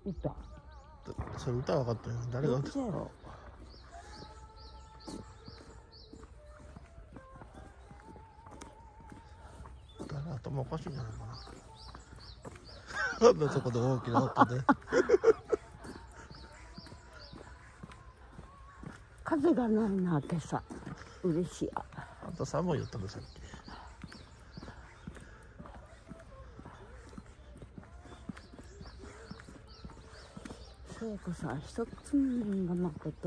歌。 それ歌は分かったよ。誰が歌う？ どっちやろ。 誰頭おかしいんじゃないかな。なんだそこで大きな音で。 風がないな今朝。嬉しい。 あんた寒いよったねさっき。 聖子さん一つ目がまこと。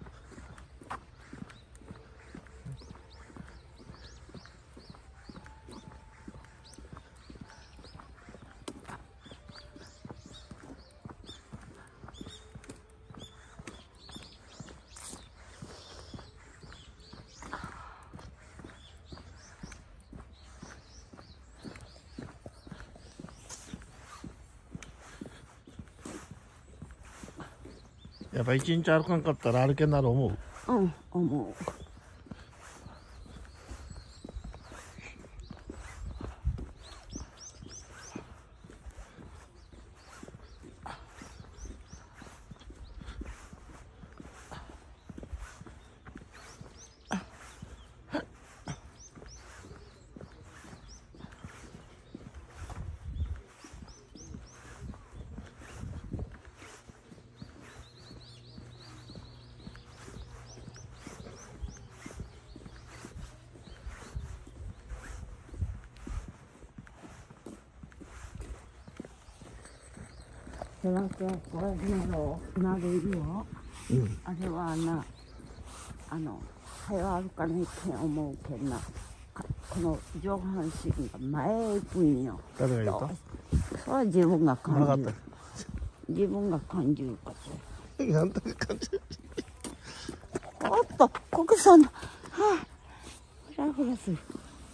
やっぱ一日歩かんかったら歩けんなる思う。 うん、思う。そらくこれなのなるよ。 うん。 あれはな、早歩かないけん思うけんな。この上半身が前へ行くんよ。 誰が言った？ それは自分が感じる分かっ。 自分が感じるかた。なんだか感じる。 ら。おっと、国産の、はあ、フラフラする。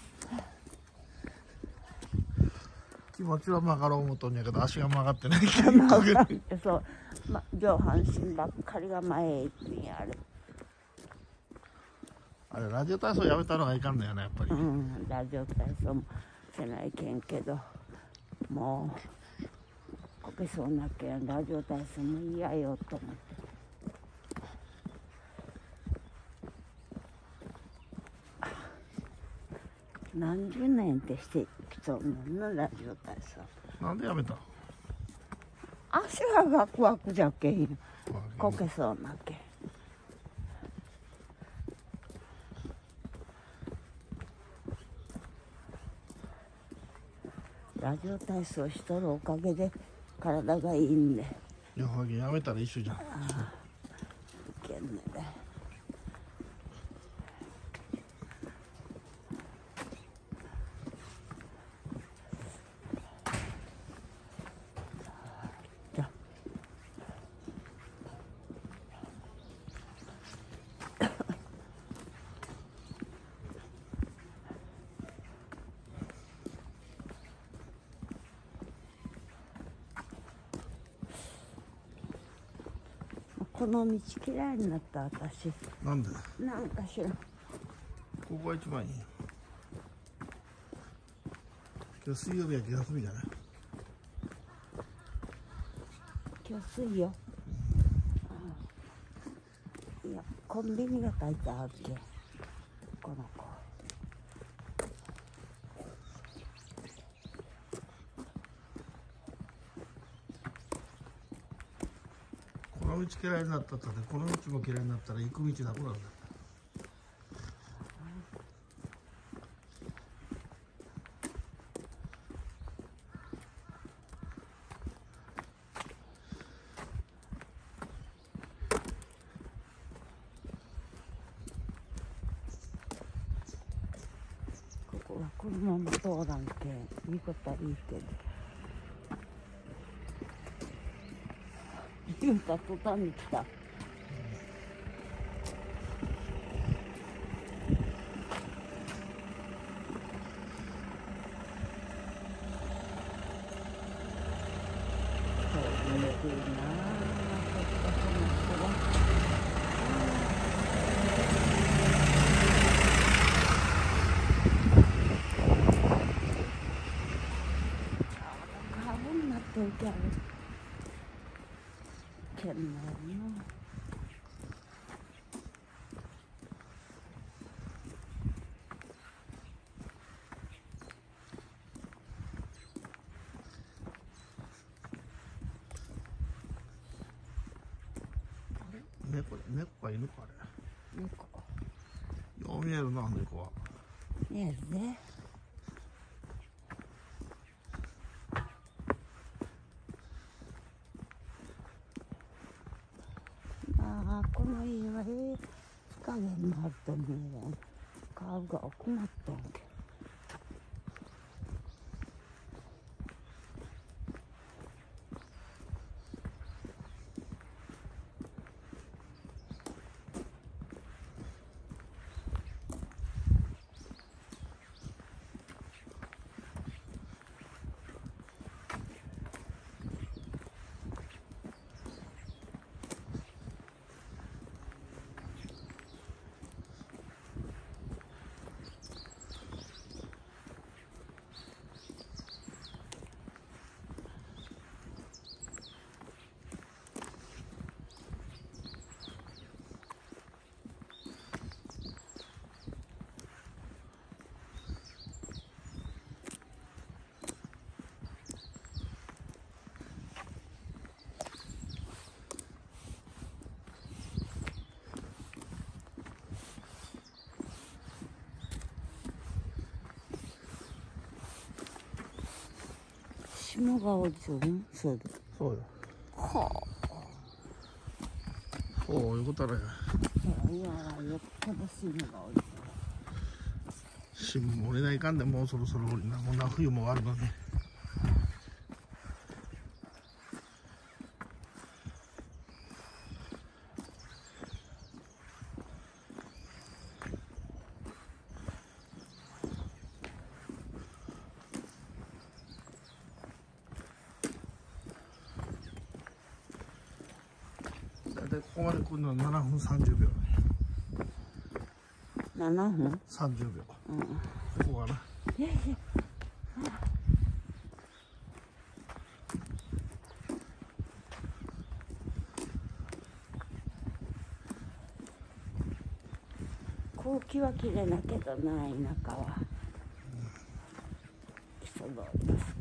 気持ちは曲がろう思うとんやけど足が曲がってない。 そう、上半身ばっかりが前へ行くんやあれ。 あれラジオ体操やめたのがいかんのよねやっぱり。 うん、ラジオ体操もせないけんけど、もうこけそうなけんラジオ体操も嫌よと思って。何十年ってしてきとんのなラジオ体操。 なんでやめたの？ 足がワクワクじゃけんこけそうなけん。ラジオ体操しとるおかげで体がいいんで。 やめたら一緒じゃん。 いけんね。この道嫌いになった私。 なんで？ なんかしら。 ここが一番いいよ。今日水曜日は気が済みじゃない？ 今日水曜。いや、コンビニが書いてあるけん。この子。 この道嫌いになったってこの道も嫌いになったら行く道なくなるんだよ。 ここは車も通らんけん、いいことはいいけど。言うた途端に来た。 けんのよな。 猫か犬かあれ。 猫。 よう見えるな、猫は。 見えるね。まあこの家は日陰になると見えない。顔が奥まっとんけ。霜が落ちるん？そうだ。 そうよ。 はあ。 そういうことだよ。 いや、よっぽど霜が落ちる。 霜も降りないかんで、もうそろそろ降りな。もうな、冬も終わるのに。だいたいここまで来るのは7分30秒。 7分 30秒。 うん。 ここかな。 いやいや。空気はきれいだけどな、田舎は。磯通りです。